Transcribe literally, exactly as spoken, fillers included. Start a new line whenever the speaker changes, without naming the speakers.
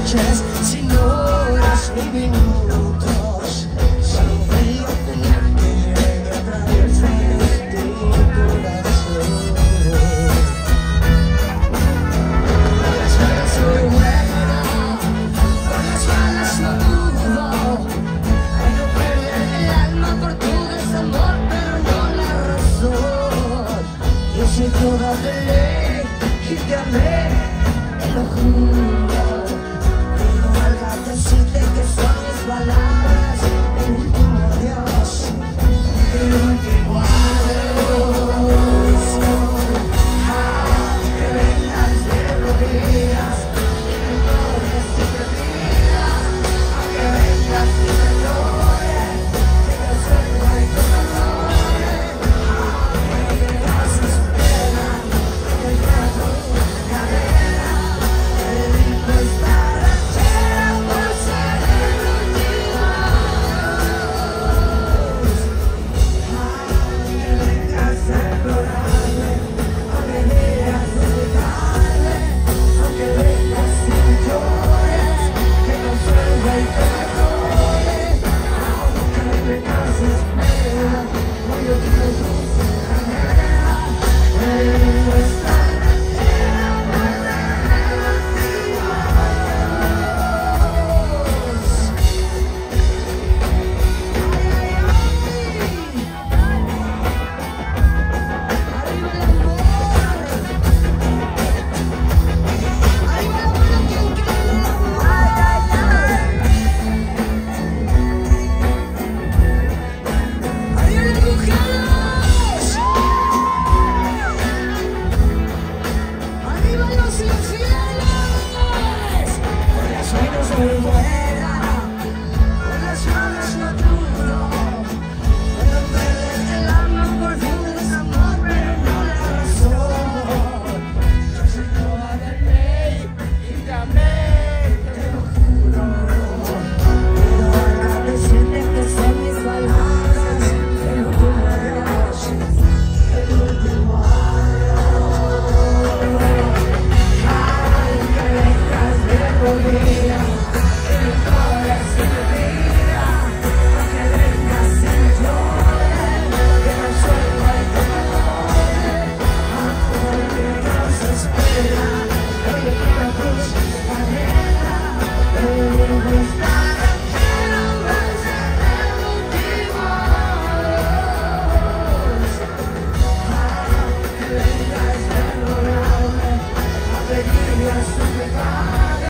noches sin horas ni minutos. Solo frío tenerte que atravesar tu corazón. Por las malas soy bueno, por las malas no dudo. Hay no perder el alma por tu desamor, pero no la razón. Yo soy toda de ley y te amé, te lo juro. No valga decirte que son mis palabras el último adiós, el último adiós. Que vengas de rodillas, que me toques y te digas, que vengas y me llores, que yo soy rey con amores, que me haces pena, que me hago cadena, te dedico esta ranchera por ser el último adiós. Que vengas a explorarme, aunque digas olvidarme, aunque vengas y me llores, que no soy rey que me adore, que me haces pena, hoy yo te dulce canela, te dedico esta ranchera por ser el último adiós. Arriba el amor, arriba la mano quien cree en el amor. Arriba las mujeres, arriba los infieles. Por las buenas soy buena, por las malas no dudo. Puedo perder el alma por tu desamor, pero no la razón. Yo soy toda de ley y te amé, te lo juro. Pero valga decirte que son mis palabras el último adiós, el último adiós. Ay, que vengas de rodillas.